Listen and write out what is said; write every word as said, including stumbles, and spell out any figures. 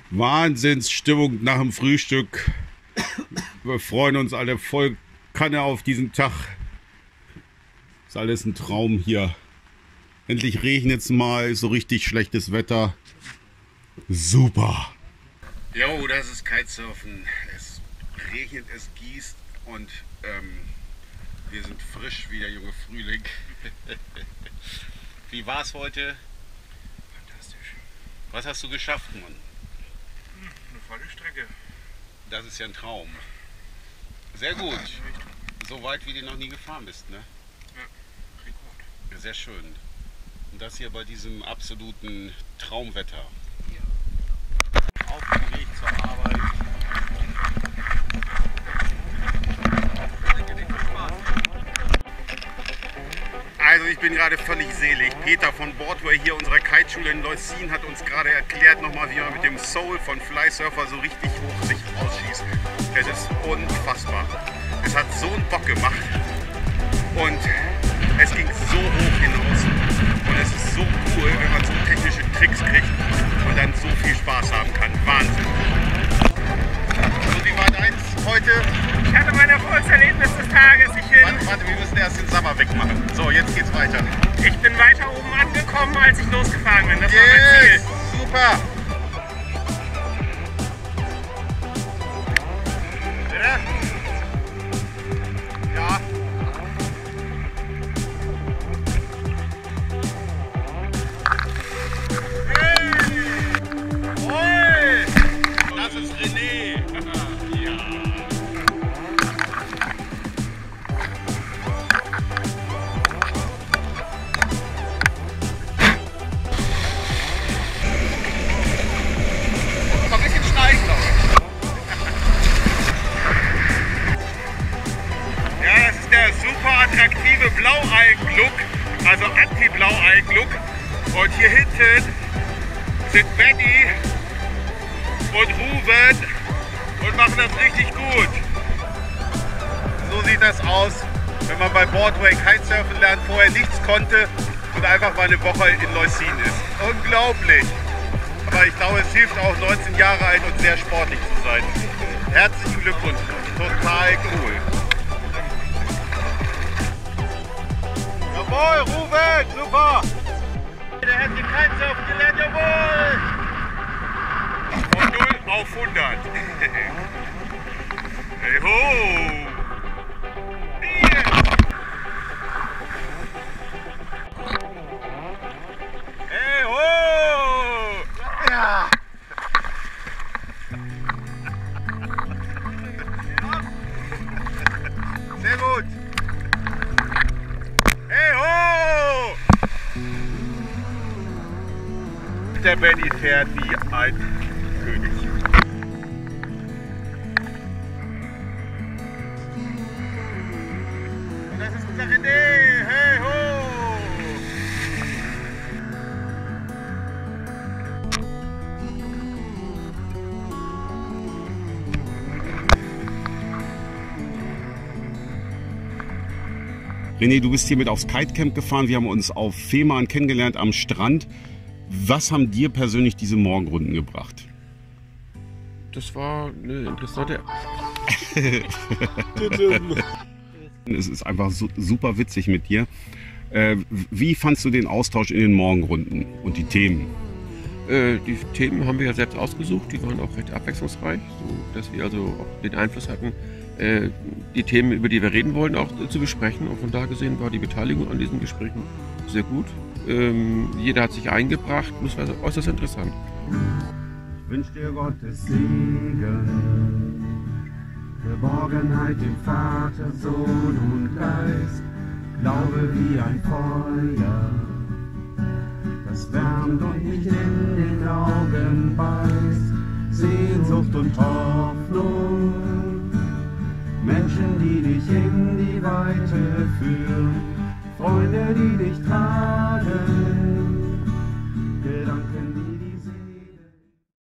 Wahnsinnsstimmung nach dem Frühstück. Wir freuen uns alle voll Kanne auf diesen Tag. Ist alles ein Traum hier. Endlich regnet es mal, so richtig schlechtes Wetter. Super. Jo, das ist Kitesurfen. Es regnet, es gießt und ähm, wir sind frisch wie der junge Frühling. Wie war es heute? Fantastisch. Was hast du geschafft, Mann? Eine volle Strecke. Das ist ja ein Traum. Sehr gut. So weit wie du noch nie gefahren bist, ne? Ja, Rekord. Sehr schön. Und das hier bei diesem absoluten Traumwetter. Ja. Auf dem Weg zur Arbeit. Also ich bin gerade völlig selig. Peter von Boardway hier unserer Kiteschule in Leußin hat uns gerade erklärt nochmal, wie man mit dem Soul von Flysurfer so richtig hoch sich rausschießt. Es ist unfassbar. Es hat so einen Bock gemacht und es ging so hoch hinaus. Und es ist so cool, wenn man so technische Tricks kriegt und dann so viel Spaß haben kann. Wahnsinn. Und wie war deins heute? Ich hatte mein Erfolgserlebnis des Tages. Ich bin, Warte, warte, wir müssen erst den Sabber wegmachen. So, jetzt geht's weiter. ich bin weiter oben angekommen, als ich losgefahren bin. Das Yes, war mein Ziel. super. Bitte? Ja. Hey! Oi! Das ist René. Ja. Noch ein bisschen steigen, glaube ich. Ja, das ist der super attraktive Blaualgen-Look, also Anti-Blaualgen-Look. Und hier hinten sind Benny und Ruben und machen das richtig gut. So sieht das aus, wenn man bei Boardway Kitesurfen lernt, vorher nichts konnte und einfach mal eine Woche in Leußin ist. Unglaublich! Aber ich glaube, es hilft auch, neunzehn Jahre alt und sehr sportlich zu sein. Herzlichen Glückwunsch, total cool. Jawohl, Ruben, super! Der hat die Kitesurfen gelernt, jawohl! Von null auf hundert. Hey ho! Hier! Hey ho! Ja! Sehr gut! Hey ho! Der Benny fährt wie ein König. Und das ist unser René. Hey ho! René, du bist hier mit aufs Kitecamp gefahren. Wir haben uns auf Fehmarn kennengelernt am Strand. Was haben dir persönlich diese Morgenrunden gebracht? Das war eine interessante. Es ist einfach so, super witzig mit dir. Äh, wie fandst du den Austausch in den Morgenrunden und die Themen? Äh, die Themen haben wir ja selbst ausgesucht, die waren auch recht abwechslungsreich, so dass wir also auch den Einfluss hatten, äh, die Themen, über die wir reden wollen, auch äh, zu besprechen. Und von da gesehen war die Beteiligung an diesen Gesprächen sehr gut. Ähm, jeder hat sich eingebracht, das war äußerst interessant. Ich wünsch dir Gottes Segen, Geborgenheit im Vater, Sohn und Geist, Glaube wie ein Feuer, das wärmt und nicht in den Augen beißt, Sehnsucht und Hoffnung, Menschen, die dich in die Weite führen, Freunde, die dich tragen.